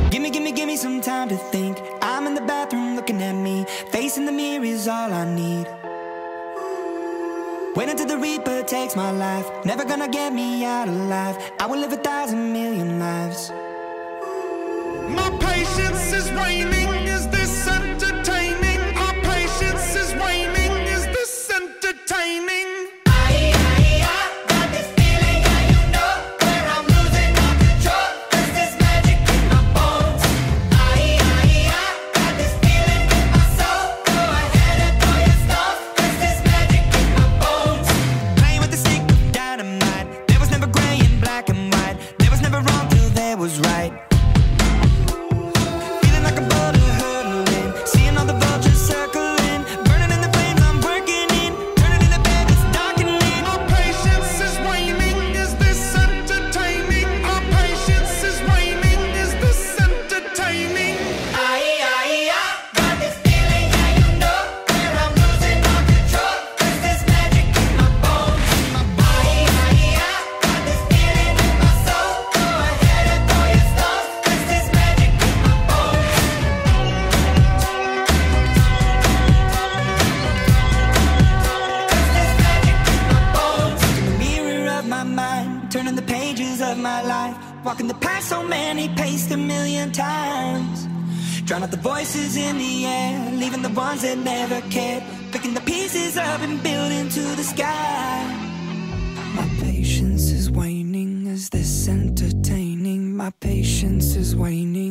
Give me some time to think. I'm in the bathroom looking at me. Facing the mirror is all I need. Wait until the Reaper takes my life. Never gonna get me out alive. I will live 1,000,000,000 lives. My patience is waning. Is this entertaining? Our patience is waning. Is this entertaining? Was right. Feeling like a boulder hurtling, seeing all the vultures circling, burning in the flames I'm working in, turning in the bed it's darkening. Our patience is waning. Is this entertaining? Our patience is waning. Is this entertaining? Got this feeling, yeah, you know, where I'm losing all control. Is this magic in my bones? My body, got this feeling in my soul. Go ahead and throw your stones. Is this magic in my bones? Is this magic in my bones? In the mirror of my mind, turning the pages of my life, walking the path so many paced 1,000,000 times. Drown out the voices in the air, leaving the ones that never cared, picking the pieces up and building to the sky. My patience is waning. Is this entertaining? My patience is waning.